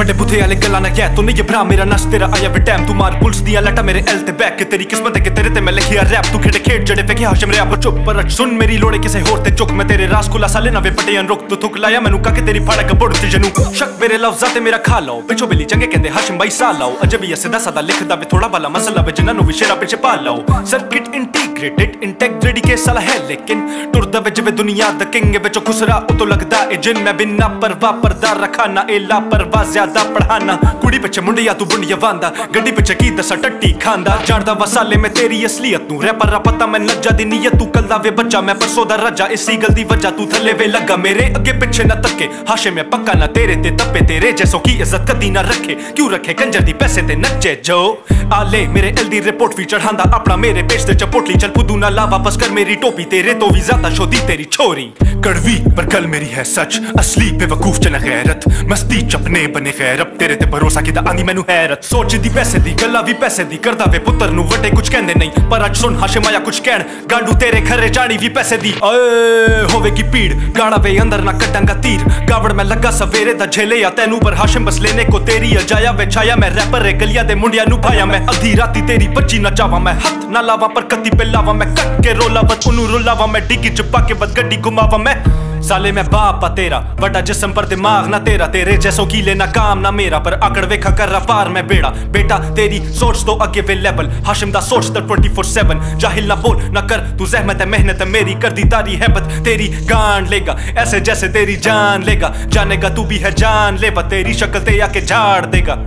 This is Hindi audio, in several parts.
बड़े बुथे वाले गल्ला ना कह, तू नहीं भरा मेरा नस तेरा आया वे टाइम। तू मार पुलिस दिया लटा मेरे एल ते बैक के, तेरी किस्मत है कि तेरे ते मैं लिखिया रैप। तू खेड़े खेड़ जड़े फेंके हाशिम रैप पर चुप पर सुन मेरी लोड़े किसे होर ते चुक। मैं तेरे रास खुला साले ना वे पटे अनरुक, तू थुक लाया मैनू का के तेरी फाड़क बुड़ती जनू। शक मेरे लफ्ज़ां ते मेरा खा लाओ, पिछो बिली चंगे कहंदे हाशिम भाई सा लाओ। अजे भी सीधा सादा लिखदा वे थोड़ा भला मसला वे जिन्हां नू भी शेरा पिछे पा लाओ। सर्किट इंटीग्रेटेड इंटेग्रिटी के साला है लेकिन टुरदा वे जिवे दुनिया दा किंग विचों खुसरा ओ तो लगदा ए जिन। मैं बिना परवाह पर्दा रखाना ए लापरवाह ज्यादा पढ़ाना। कुड़ी पिछे मुंडिया तू बुंडिया वांदा, गड्डी पिछे की दसा टट्टी खांदा। जानदा वसाले में तेरी असलियत नू रैपर रा पता मैं नज्जा दी नीयत। तू कल दा वे बच्चा मैं परसों दा रजा, इसी गल दी वजह तू थले वे लगा। मेरे अगे पिछे न तके हाशे में पक्का ना तेरे ते तपे, तेरे जैसों की इज्जत कदी ना रखे। क्यों रखे कंजर दी पैसे ते नचे जो आले मेरे एल दी रिपोर्ट भी चढ़ांदा अपना मेरे पेज ते चपोटली। चल पुदू ना ला वापस कर मेरी टोपी, तेरे तो भी ज्यादा शोधी तेरी छोरी। कड़वी पर कल मेरी है सच, असली बेवकूफ च न गैरत। मस्ती चपने बने गैर अब तेरे ते भरोसा किदा आंदी मैनू हैरत। सोच दी पैसे दी गल्ला भी पैसे दी करदा वे पुत्तर नू वटे कुछ कहंदे नहीं। पर अज सुन हाशिम आया कुछ कहण, गांडू तेरे घरे जानी भी पैसे दी। ओए होवेगी पीड़ गाड़ा वे अंदर ना कटांगा तीर। गावड़ मैं लगा सवेरे दा झेले या तैनू पर हाशिम बस लेने को तेरी अजाया वे छाया। मैं रैपर रे गलिया दे मुंडिया नू भाया, मैं अधी राती तेरी बच्ची ना चावा। मैं हथ ना लावा पर कत्ती पे लावा, मैं कट के रोला बत उनू रुलावा। मैं डिग्गी च पाके बद गड्डी घुमावा। मैं साले मैं बाप आ तेरा बड़ा जिस्म पर दिमाग ना तेरा। तेरे जैसों की लेना काम ना मेरा, पर आकड़ वेखा कर रहा पार मैं बेड़ा। बेटा तेरी सोच तो अगे वे लेवल, हाशिम दा सोच तो 24/7। जाहिल ना बोल ना कर तू ज़हमत है मेहनत है मेरी, कर दी तारी हैबत तेरी गांड लेगा ऐसे जैसे तेरी जान लेगा। जानेगा तू भी है जान लेवा, तेरी शक्ल ते आके झाड़ देगा।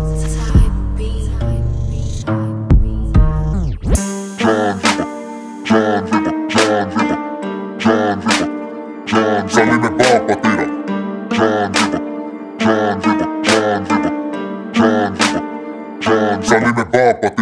साले में बाप तेरा साले में बाप